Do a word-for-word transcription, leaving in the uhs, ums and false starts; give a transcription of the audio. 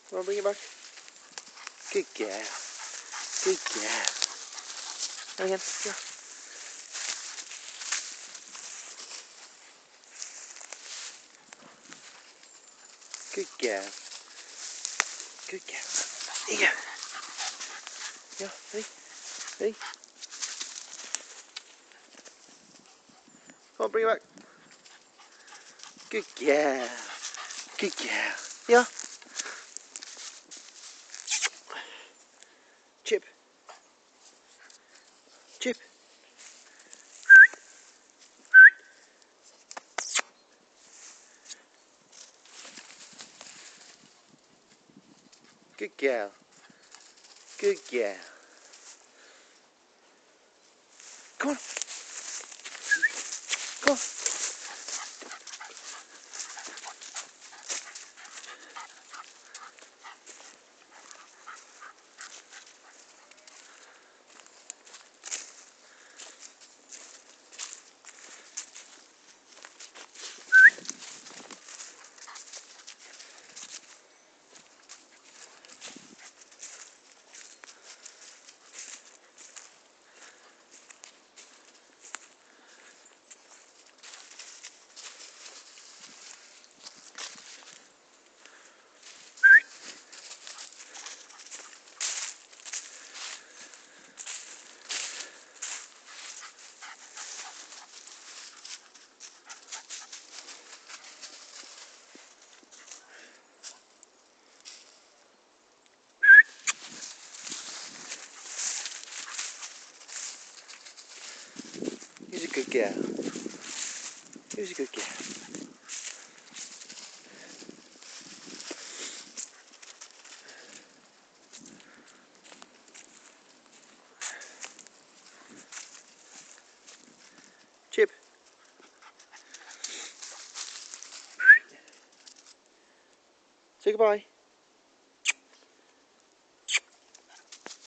Come on, bring it back. Good girl. Good girl. And again, yeah. Good girl. Good girl. There you go. Yeah, ready? Ready? Come on, bring it back. Good girl. Good girl. Yeah. Chip. Chip. Good girl. Good girl. Come on. Come on. Who's a good girl? Who's a good girl? Chip. Say goodbye.